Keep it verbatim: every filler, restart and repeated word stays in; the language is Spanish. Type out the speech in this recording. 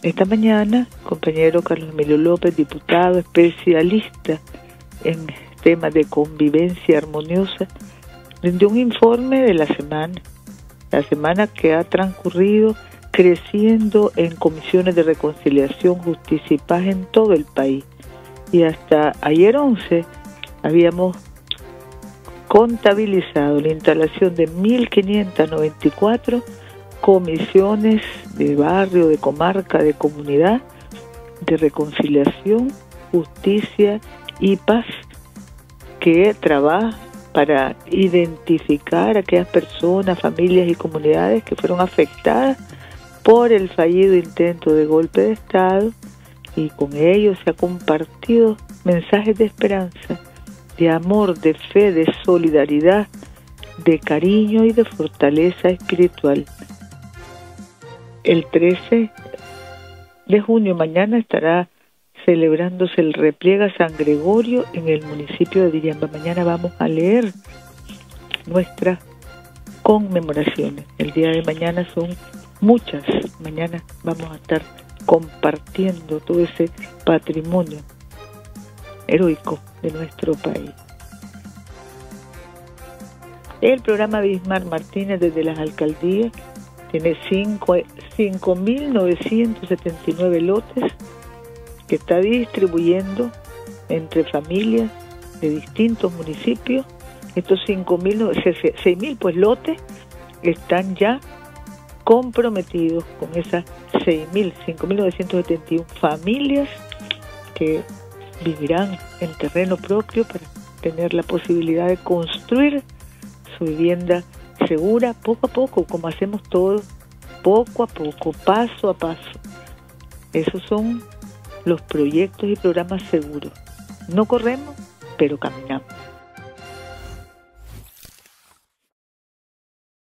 esta mañana, compañero Carlos Emilio López, diputado, especialista en temas de convivencia armoniosa, rindió un informe de la semana, la semana que ha transcurrido creciendo en comisiones de reconciliación, justicia y paz en todo el país. Y hasta ayer once habíamos contabilizado la instalación de mil quinientas noventa y cuatro comisiones de barrio, de comarca, de comunidad, de reconciliación, justicia y paz, que trabaja para identificar a aquellas personas, familias y comunidades que fueron afectadas por el fallido intento de golpe de Estado, y con ello se ha compartido mensajes de esperanza, de amor, de fe, de solidaridad, de cariño y de fortaleza espiritual. El trece de junio, mañana, estará celebrándose el Repliega San Gregorio en el municipio de Diriamba. Mañana vamos a leer nuestras conmemoraciones. El día de mañana son muchas. Mañana vamos a estar compartiendo todo ese patrimonio heroico de nuestro país. El programa Bismarck Martínez desde las alcaldías tiene cinco mil novecientos setenta y nueve lotes que está distribuyendo entre familias de distintos municipios. Estos cinco mil, seis mil pues lotes están ya comprometidos con esas seis mil, cinco mil novecientos setenta y uno familias que vivirán en terreno propio para tener la posibilidad de construir su vivienda segura poco a poco, como hacemos todos, poco a poco, paso a paso. Esos son los proyectos y programas seguros. No corremos, pero caminamos.